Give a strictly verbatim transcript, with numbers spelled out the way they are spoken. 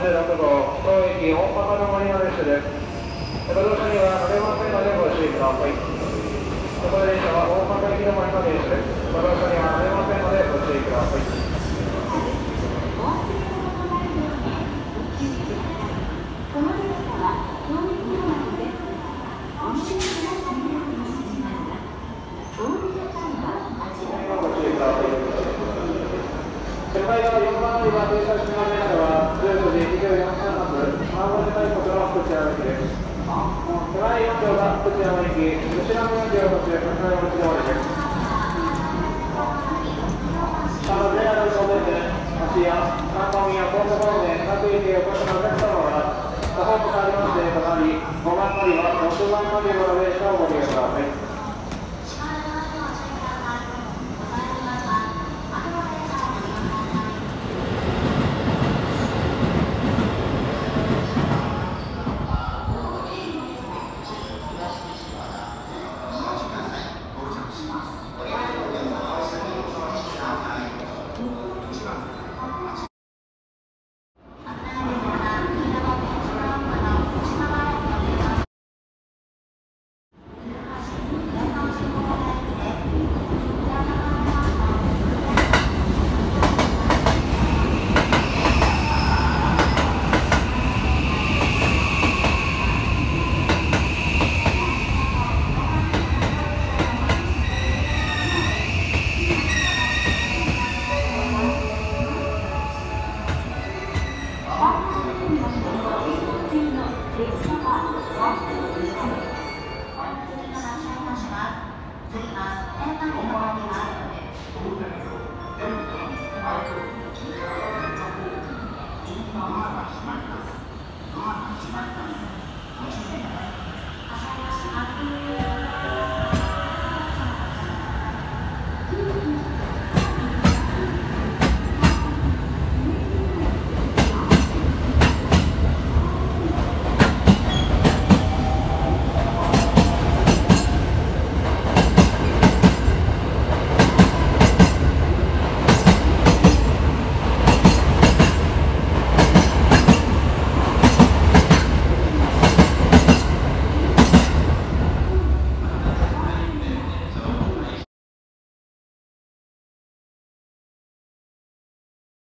じゅうろくごう、当駅大阪のマリナです。ご乗車には乗れませんのでご注意ください。この電車は大阪行きのマリナです。ご乗車には乗れませんのでご注意ください。この電車は当駅のマリナです。お見せくださいのお知らせしますが、お降りの際はあちらのご注意ください。手前側よんばん乗り場停車しましたはじゅうごじにじゅうよんふん発、マンゴー大国の福知山駅です。手前よん両が福知山駅、後ろのよん両として福知山口通りです。下の ジェイアール 総電線、橋や看板や高速方面、各駅へお越しのお客様は、他方と変わりまして、隣ごばん乗り場、ろくばん乗り場の電車をご利用ください。